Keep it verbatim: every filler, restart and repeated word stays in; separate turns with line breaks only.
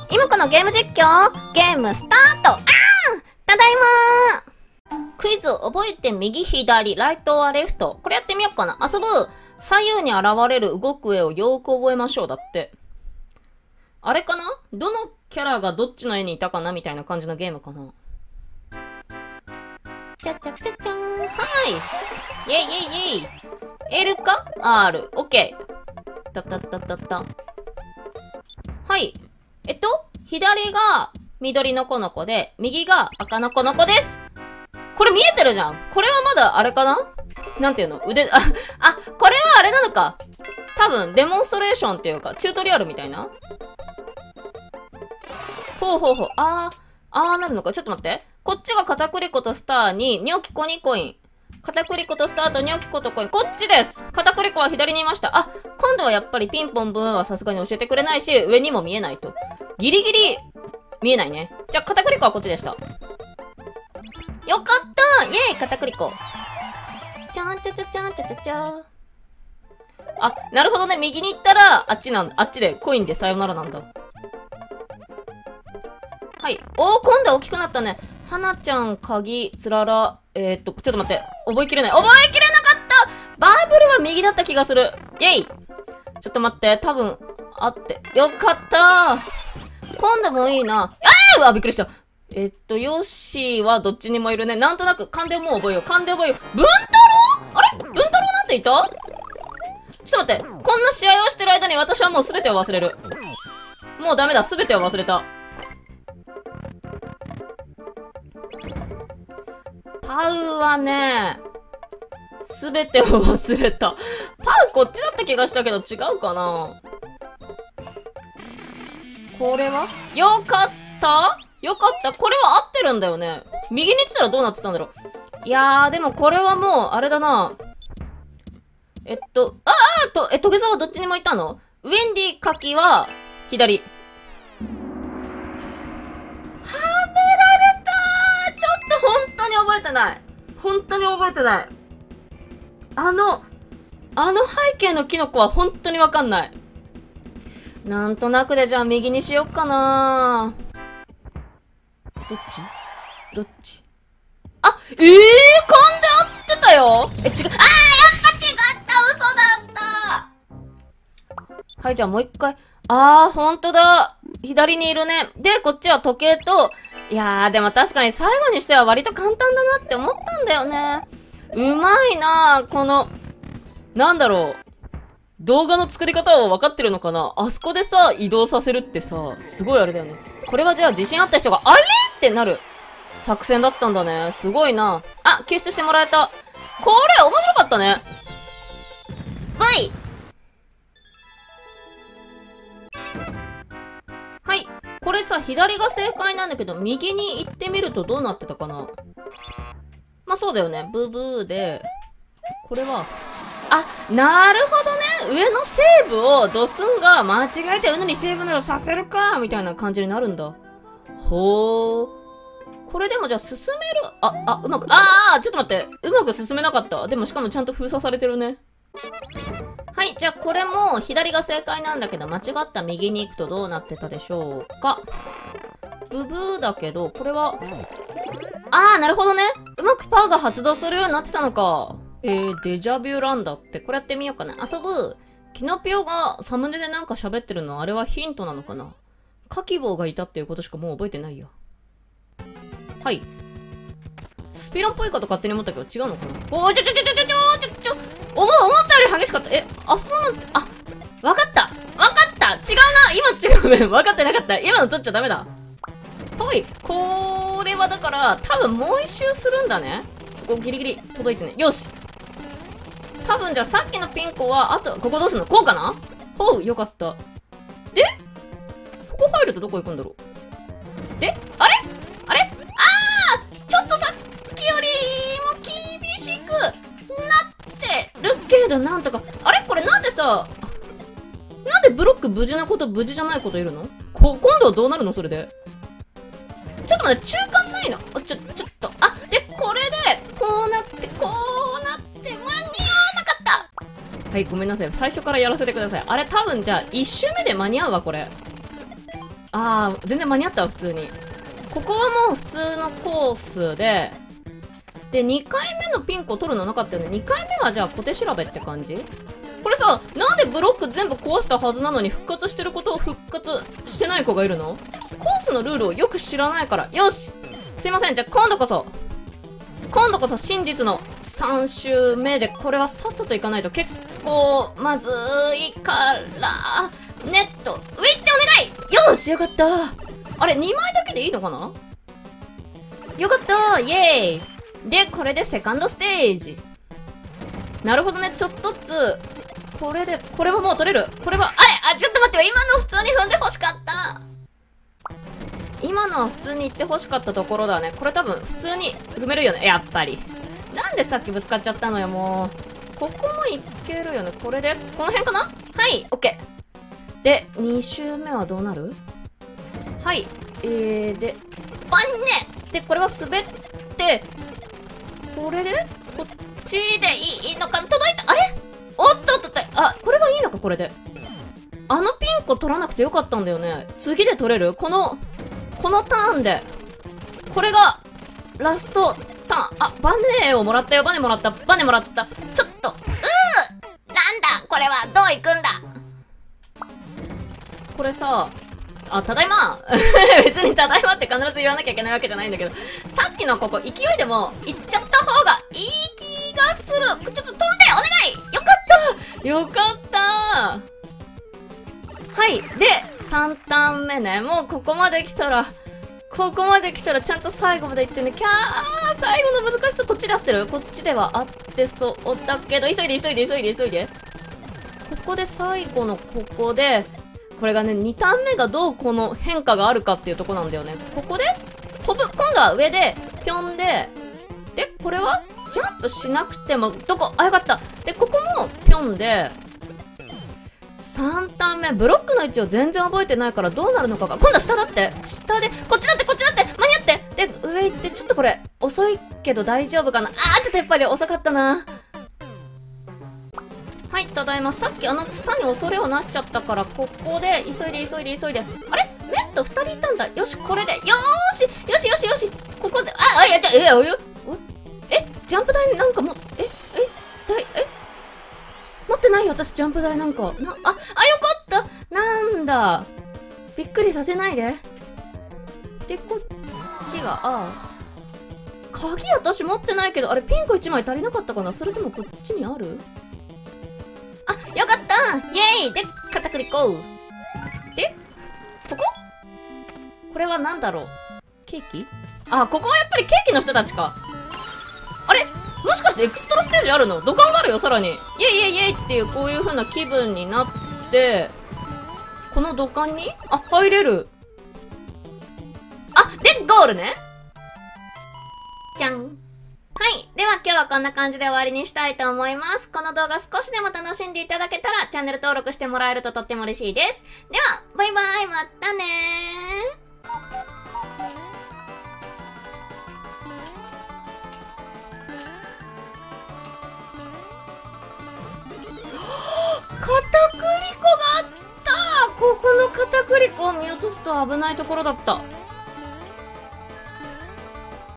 今このゲーム実況、ゲームスタート。あーただいまー。クイズ覚えて右左、ライトはレフト。これやってみようかな。遊ぶ。左右に現れる動く絵をよーく覚えましょう。だって。あれかな？どのキャラがどっちの絵にいたかなみたいな感じのゲームかな。ちゃちゃちゃちゃーん。はい。イェイイェイイェイ。L か ?R。オッケー。たたたたた。はい。えっと、左が緑のこの子で、右が赤のこの子です。これ見えてるじゃん。これはまだあれかな？なんていうの？腕、あ、あ、これはあれなのか。多分、デモンストレーションっていうか、チュートリアルみたいな。ほうほうほう。あー、あーなるのか。ちょっと待って。こっちが片栗粉とスターに、ニョキコにコイン。片栗粉とスターとニョキコとコイン。こっちです。片栗粉は左にいました。あ、今度はやっぱりピンポンブーンはさすがに教えてくれないし、上にも見えないと。ギリギリ、見えないね。じゃあ、片栗粉はこっちでした。よかったイェーイ片栗粉。ちゃんちゃちゃちゃんちゃちゃちゃ。あ、なるほどね。右に行ったら、あっちなん、あっちでコインでさよならなんだ。はい。おー、今度は大きくなったね。はなちゃん、鍵、つらら、えー、っと、ちょっと待って。覚えきれない。覚えきれなかったバーブルは右だった気がする。イェイちょっと待って。多分、あって。よかった今度もいいな。あーうわ、びっくりした。えっと、ヨッシーはどっちにもいるね。なんとなく、勘でもう覚えよう。勘で覚えよう。文太郎あれ文太郎なんていたちょっと待って。こんな試合をしてる間に私はもう全てを忘れる。もうダメだ。全てを忘れた。パウはね、すべてを忘れた。パウこっちだった気がしたけど違うかな？これはよかったよかったこれは合ってるんだよね。右に行ってたらどうなってたんだろう。いやー、でもこれはもう、あれだな。えっと、あーと、え、トゲザはどっちにも行ったの？ウェンディ、カキは、左。はめられたーちょっと本当に覚えてない。本当に覚えてない。あの、あの背景のキノコは本当にわかんない。なんとなくでじゃあ右にしよっかな。どっちどっちあ、えー、勘で合ってたよえ、違う。あーやっぱ違った嘘だったはい、じゃあもう一回。あー、ほんとだ。左にいるね。で、こっちは時計と、いやー、でも確かに最後にしては割と簡単だなって思ったんだよね。うまいなー、この、なんだろう。動画の作り方は分かってるのかな？あそこでさ、移動させるってさ、すごいあれだよね。これはじゃあ自信あった人が、あれってなる作戦だったんだね。すごいな。あ、救出してもらえた。これ面白かったね。V! はい。これさ、左が正解なんだけど、右に行ってみるとどうなってたかな？まあそうだよね。ブーブーで、これは、あ、なるほどね。上のセーブをドスンが間違えてうぬにセーブなどさせるかみたいな感じになるんだ。ほー。これでもじゃあ進めるあ、あ、うまく、あーちょっと待って。うまく進めなかった。でもしかもちゃんと封鎖されてるね。はい、じゃあこれも左が正解なんだけど、間違った右に行くとどうなってたでしょうか。ブブーだけど、これは、あーなるほどね。うまくパーが発動するようになってたのか。えー、デジャビュランダって、これやってみようかな。遊ぶ。キノピオがサムネでなんか喋ってるの、あれはヒントなのかな？カキボウがいたっていうことしかもう覚えてないや。はい。スピロンっぽいかと勝手に思ったけど違うのかな？おーちょちょちょちょちょちょちょちょ思、思ったより激しかった。え、あそこの、あ、わかったわかった違うな今違うね。わかってなかった。今の取っちゃダメだ。ほい。これはだから、多分もう一周するんだね。ここギリギリ届いてね。よし多分じゃあさっきのピンコは、あと、ここどうすんの？こうかな？ほう、よかった。でここ入るとどこ行くんだろう？であれあれあーちょっとさっきよりも厳しくなってるけど、なんとか。あれこれなんでさ、なんでブロック無事なこと無事じゃないこといるの？こ、今度はどうなるのそれで。ちょっと待って、中間ないの？あ、ちょ、ちょっと。あ、で、これで、こうなって、こうなって、間に合わなかった。はい、ごめんなさい。最初からやらせてください。あれ、多分じゃあ、一周目で間に合うわ、これ。 あー、全然間に合ったわ、普通に。ここはもう普通のコースで、で、にかいめのピンクを取るのなかったよね。にかいめはじゃあ小手調べって感じ？これさ、なんでブロック全部壊したはずなのに復活してることを復活してない子がいるの？コースのルールをよく知らないから。よし！すいません、じゃあ今度こそ、今度こそ真実のさん周目で、これはさっさといかないと結構まずいから、ネット、上行ってお願い！よし、よかった。あれ、にまいだけでいいのかな？よかった、イエーイ。で、これでセカンドステージ。なるほどね、ちょっとずつ、これで、これももう取れる。これは、あれ、あ、ちょっと待ってよ、今の普通に踏んで欲しかった。今のは普通に行って欲しかったところだね。これ多分普通に踏めるよね、やっぱり。なんでさっきぶつかっちゃったのよ、もう。ここもいけるよね。これで、この辺かな？はい、オッケー。で、に周目はどうなる？はい、えー、で、バンね！で、これは滑って、これでこっちでいいのか？届いた！あれ？おっとっとっと、あ、これはいいのか、これで。あのピンクを取らなくてよかったんだよね。次で取れる？この、このターンで。これが、ラストターン。あ、バネをもらったよ。バネもらった。バネもらった。ちょっと、うー！なんだこれは、どう行くんだ？これさ、あ、ただいま別にただいまって必ず言わなきゃいけないわけじゃないんだけど、さっきのここ、勢いでも行っちゃった方がいい気がする。ちょっと飛んでお願い！よかったよかったはい。で、さんターン目ね。もうここまで来たら、ここまで来たらちゃんと最後まで行ってね。キャー！最後の難しさ、こっちで合ってる？こっちでは合ってそうだけど、急いで急いで急いで急いで。ここで最後のここで、これがね、にターン目がどうこの変化があるかっていうとこなんだよね。ここで飛ぶ。今度は上で、ぴょんで、で、これはジャンプしなくても、どこ？あ、よかった。で、ここもぴょんで、さんターン目、ブロックの位置を全然覚えてないからどうなるのかが、今度は下だって、下で、こっちだって、こっちだって、間に合って、で、上行って、ちょっとこれ、遅いけど大丈夫かな？あー、ちょっとやっぱり遅かったな。はい、ただいま。さっきあのツタに恐れをなしちゃったから、ここで、急いで急いで急いで。あれ？メットふたりいたんだ。よし、これで、よーしよしよしよしここで、あ、あ、いや、ちょ、え、およ、え、ジャンプ台なんかも、え、え、だい、え持ってないよ、私、ジャンプ台なんか。な、あ、あ、よかったなんだ。びっくりさせないで。で、こっちが、ああ。鍵私持ってないけど、あれ、ピンクいちまい足りなかったかな？それともこっちにある？あ、よかったイエーイで、片栗粉で、ここ？これは何だろう？ケーキ？あ、ここはやっぱりケーキの人たちか。あれ？もしかしてエクストラステージあるの？土管があるよ、さらに。イエイイエイイエイっていう、こういう風な気分になって、この土管に？あ、入れる。あ、で、ゴールね。じゃん。はい。では今日はこんな感じで終わりにしたいと思います。この動画少しでも楽しんでいただけたらチャンネル登録してもらえるととっても嬉しいです。では、バイバイ、またねー。片栗粉があった！ここの片栗粉を見落とすと危ないところだった。